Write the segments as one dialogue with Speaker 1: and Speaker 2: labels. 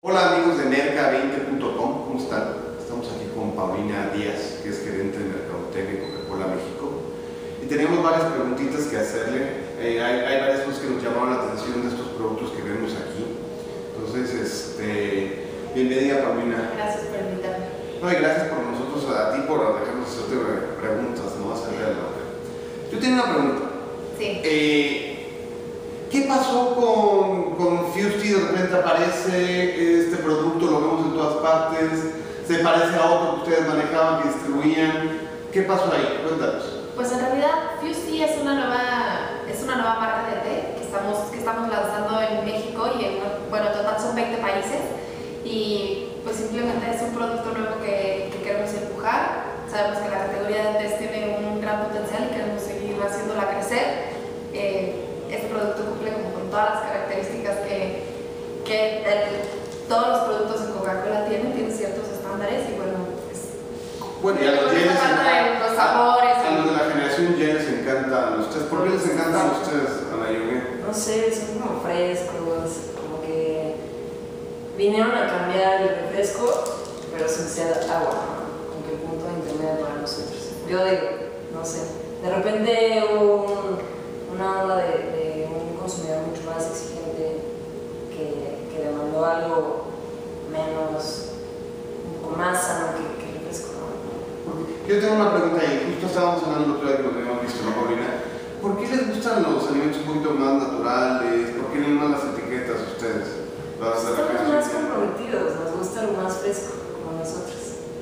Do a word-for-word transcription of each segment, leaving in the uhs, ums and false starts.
Speaker 1: Hola amigos de merca veinte punto com, ¿cómo están? Estamos aquí con Paulina Díaz, que es gerente de Mercadotecnia de Coca-Cola México, y tenemos varias preguntitas que hacerle. Eh, hay, hay varias cosas que nos llamaron la atención de estos productos que vemos aquí. Entonces, este, bienvenida Paulina.
Speaker 2: Gracias por invitarme.
Speaker 1: No, y gracias por nosotros, a ti por dejarnos hacerte preguntas, ¿no? Acerca de la... Yo tengo una pregunta.
Speaker 2: Sí.
Speaker 1: Eh, ¿Qué pasó con, con Fusti? De repente aparece este producto, lo vemos en todas partes, se parece a otro que ustedes manejaban, que distribuían. ¿Qué pasó ahí? Cuéntanos.
Speaker 2: Pues en realidad Fusti es una nueva, es una nueva marca de té que estamos, que estamos lanzando en México y en, bueno, en total son veinte países, y pues simplemente es un producto nuevo que, que queremos empujar. Sabemos que la categoría de tés tiene un gran potencial y queremos seguir haciéndola crecer. Eh, Este producto cumple como con todas las características que, que el, todos los productos de Coca-Cola tienen, tienen ciertos estándares y bueno, pues,
Speaker 1: bueno, y a los yenes,
Speaker 2: los sabores.
Speaker 1: A, a los de la generación Y les encantan los tés. ¿Por qué les encantan los tés, Ana Yone?
Speaker 3: No sé, son como frescos, como que vinieron a cambiar el refresco, pero sin ser agua, ¿no? Como que el punto intermedio para nosotros. Yo digo, no sé, de repente hubo un, una onda de, de un consumidor mucho más exigente que, que demandó algo menos, un poco más sano que, que refresco, ¿no?
Speaker 1: Yo tengo una pregunta ahí, justo estábamos hablando el otro día que nos habíamos visto, ¿no, Paulina? ¿Por qué les gustan los alimentos un poquito más naturales? ¿Por qué no más las etiquetas a ustedes? Las de la
Speaker 3: Estamos
Speaker 1: generación
Speaker 3: más
Speaker 1: Y.
Speaker 3: comprometidos, nos gusta lo más fresco, como nosotros.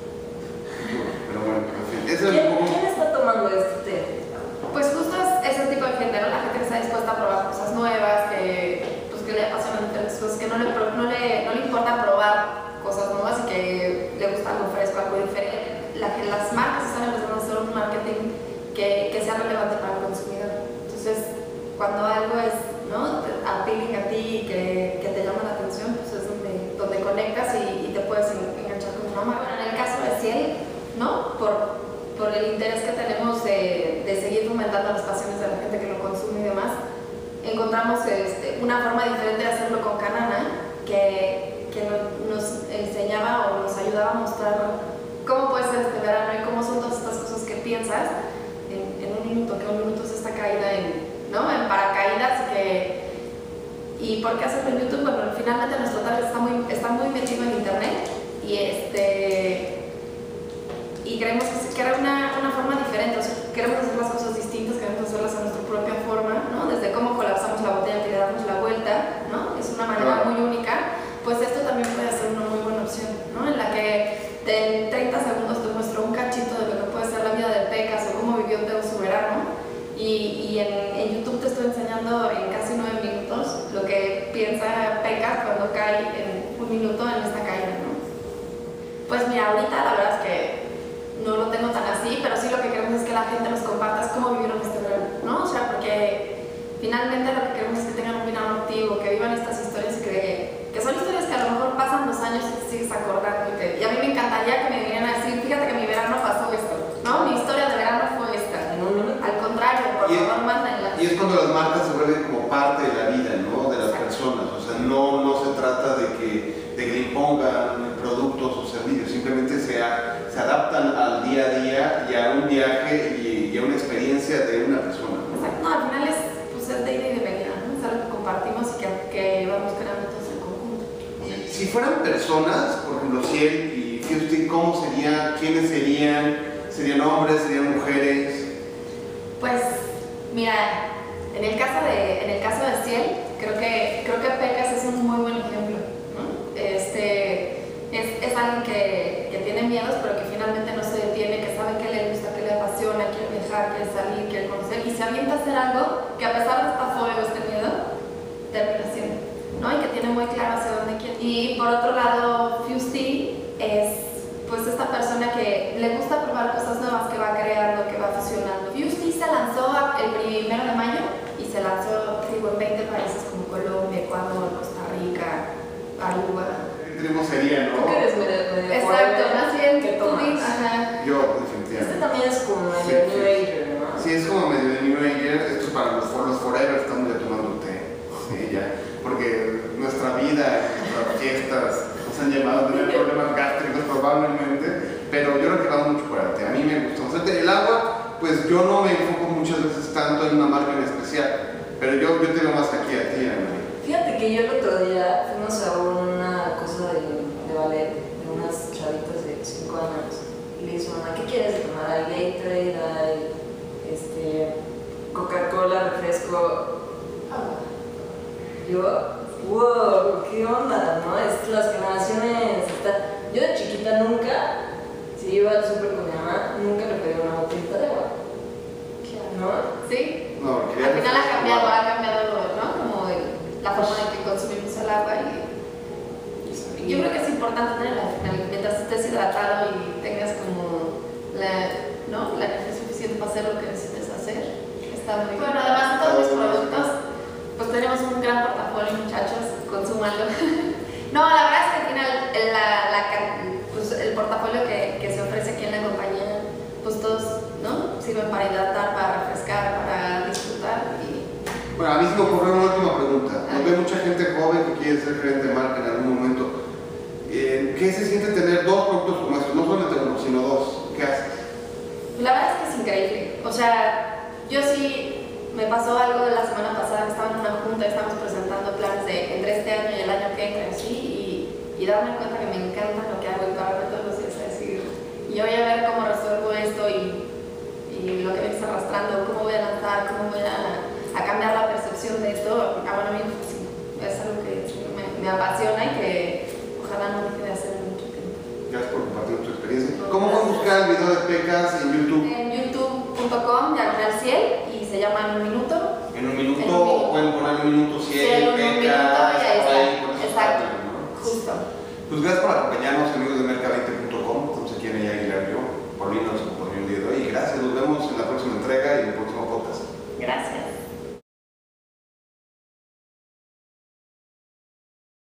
Speaker 1: Pero bueno, en fin. Ese es
Speaker 3: ¿Quién,
Speaker 1: un poco...
Speaker 3: ¿Quién está tomando este té?
Speaker 2: Pues justo es ese tipo de gente, ¿no? La gente que está dispuesta a probar cosas nuevas, que, pues, que le apasionan diferentes cosas, que no le, no, le, no le importa probar cosas nuevas y que le gusta algo fresco, algo diferente. La, las marcas están empezando a hacer un marketing que, que sea relevante para el consumidor. Entonces, cuando algo es, ¿no?, appealing a ti y que, que te llama la atención, pues es donde, donde conectas y, y te puedes enganchar con una marca. En el caso de Ciel, ¿no?, por por el interés que tenemos de, de seguir fomentando las pasiones de la gente que lo consume y demás, encontramos este, una forma diferente de hacerlo con Canana que, que nos enseñaba o nos ayudaba a mostrar cómo puede ser este verano y cómo son todas estas cosas que piensas en, en un minuto, que un minuto es esta caída en, ¿no?, en paracaídas. Que, ¿y por qué hacerlo en YouTube? Bueno, finalmente nuestro target está muy, está muy metido en internet y este... y queremos crear una, una forma diferente, o sea, queremos hacer las cosas distintas, queremos hacerlas a nuestra propia forma, ¿no? Desde cómo colapsamos la botella que le damos la vuelta, ¿no? Es una manera muy única. Pues esto también puede ser una muy buena opción, ¿no? En la que en treinta segundos te muestro un cachito de lo que puede ser la vida de Pecas o cómo vivió Teo su verano, y, y en, en YouTube te estoy enseñando en casi nueve minutos lo que piensa Pecas cuando cae en un minuto en esta caída, ¿no? Pues mira, ahorita la verdad es que no lo tengo tan así, pero sí lo que queremos es que la gente nos comparta cómo vivieron este verano, ¿no? O sea, porque finalmente lo que queremos es que tengan un verano activo, que vivan estas historias, que, que son historias que a lo mejor pasan los años y te sigues acordando. Y, te, y a mí me encantaría que me vinieran a decir, fíjate que mi verano pasó esto, ¿no? Mi historia de verano fue esta. Al contrario, por
Speaker 1: y
Speaker 2: favor, mándenla.
Speaker 1: Y es cuando las marcas se vuelven como parte de la vida, ¿no?, de las personas. O sea, no, no se trata de que, de que impongan productos o servicios, simplemente se, a, se adaptan al día a día y a un viaje y, y a una experiencia de una persona, ¿no?
Speaker 2: Exacto, no, al final es, pues, es de ida y de venida, ¿no? Es algo que compartimos y que, que vamos creando todos en conjunto.
Speaker 1: Y si fueran personas, por ejemplo, Ciel y Fusti, ¿cómo serían? ¿Quiénes serían? ¿Serían hombres? ¿Serían mujeres?
Speaker 2: Pues, mira, en el caso de, en el caso de Ciel, creo que, creo que Pecas es un muy buen ejemplo, ¿no? Este, es, es alguien que, que tiene miedos, pero que finalmente no se detiene, que sabe qué le gusta, qué le apasiona, quiere viajar, quiere salir, quiere conocer, y se avienta a hacer algo que, a pesar de esta fobia o este miedo, termina haciendo, ¿no? Y que tiene muy claro hacia dónde quiere. Y por otro lado, Fusti es, pues, esta persona que le gusta probar cosas nuevas, que va creando, que va fusionando. Fusti se lanzó el primero de mayo y se lanzó, digo, en veinte países como Colombia, Ecuador, Costa Rica, Aruba.
Speaker 1: ¿Cómo sería, no?
Speaker 3: ¿Tú que eres medio, medio
Speaker 2: Exacto,
Speaker 3: forever?
Speaker 2: más bien
Speaker 3: ¿Qué
Speaker 2: tú
Speaker 3: tomas?
Speaker 2: di- ajá.
Speaker 1: Yo,
Speaker 3: Este
Speaker 1: definitivamente.
Speaker 3: también es como medio
Speaker 1: Sí,
Speaker 3: New
Speaker 1: sí.
Speaker 3: Ager, ¿no?
Speaker 1: Sí, es como medio de New Ager. Esto es para los, los forever, estamos ya tomando té. Sí, ya. Porque nuestra vida, nuestras fiestas, han llamado a tener problemas gástricos probablemente, pero yo creo que va mucho por arte. A mí me gusta. O sea, el agua, pues yo no me enfoco muchas veces tanto en una marca en especial, pero yo, yo te veo más aquí a ti, Ana.
Speaker 3: Fíjate que yo el otro día fuimos a una cosa de, de ballet de unas chavitas de cinco años y le dije a su mamá, ¿qué quieres tomar? Hay Gatorade, hay este, Coca-Cola, refresco. Yo, wow, qué onda, ¿no? Es, las generaciones están... Yo de chiquita nunca, si iba al súper con mi mamá, nunca le pedí una botellita de agua. ¿No?
Speaker 2: Sí.
Speaker 1: No,
Speaker 2: Al final ha cambiado, ha cambiado, ¿no? Como el, la forma en que consumimos el agua y, y yo creo que es importante tenerla al final, mientras estés hidratado y tengas como la, ¿no? la energía suficiente para hacer lo que necesites hacer. Está muy bien. Bueno, además todos mis productos, pues tenemos un gran portafolio, muchachos, consúmanlo. No, la verdad es que al final la, la, pues el portafolio que, que se ofrece aquí en la compañía, pues todos, ¿no? Sirven para hidratar, para refrescar, para disfrutar y...
Speaker 1: Bueno, a mí se me ocurrió una última pregunta. Nos ve mucha gente joven que quiere ser gerente de marca en algún momento. Eh, ¿Qué se siente tener dos productos como estos? No solamente uno, sino dos. ¿Qué haces?
Speaker 2: La verdad es que es increíble. O sea, yo sí me pasó algo de la semana pasada, que estaba en una junta, estábamos presentando planes de entre este año y el año que entra, así, y, y darme cuenta que me encanta lo que hago y pararme todos los días a decir, y voy a ver cómo resuelvo esto y, y lo que me está arrastrando, cómo voy a lanzar, cómo voy a, a cambiar la percepción de esto. Ah, bueno, a mí sí, es algo que me, me apasiona y que ojalá no deje de hacer en mucho tiempo.
Speaker 1: Gracias por compartir tu experiencia. ¿Cómo pueden buscar el video de Pecas en YouTube?
Speaker 2: En youtube punto com, diagonal ciel, y se llama En un minuto.
Speaker 1: En un minuto,
Speaker 2: En un minuto.
Speaker 1: pueden poner un minuto ciel,
Speaker 2: Ciel, en un minuto,
Speaker 1: Pecas,
Speaker 2: y ahí
Speaker 1: por
Speaker 2: está.
Speaker 1: ahí, por esos
Speaker 2: Exacto.
Speaker 1: partes, ¿no?
Speaker 2: Justo.
Speaker 1: Pues gracias por acompañarnos, amigos de merca veinte punto com.